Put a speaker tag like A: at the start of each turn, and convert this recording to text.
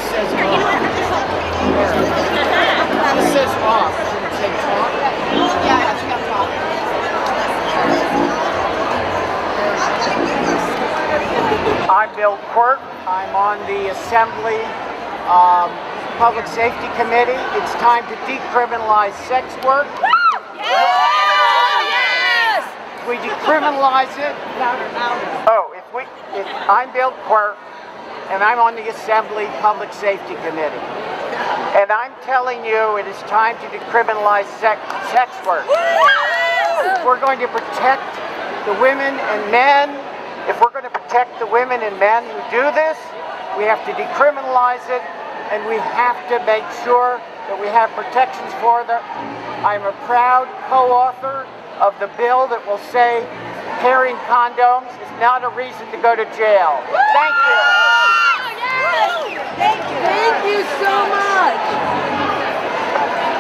A: says off. This says off. Should it say talk?
B: Yeah, it's got talk.
A: I'm Bill Quirk. I'm on the Assembly Public Safety Committee. It's time to decriminalize sex work.
B: Yes!
A: We decriminalize it. Oh, I'm Bill Quirk, and I'm on the Assembly Public Safety Committee. And I'm telling you, it is time to decriminalize sex work. If we're going to protect the women and men, if we're going to protect the women and men who do this, we have to decriminalize it, and we have to make sure that we have protections for them. I'm a proud co-author of the bill that will say carrying condoms is not a reason to go to jail. Thank you.
B: Thank you. Thank you so much.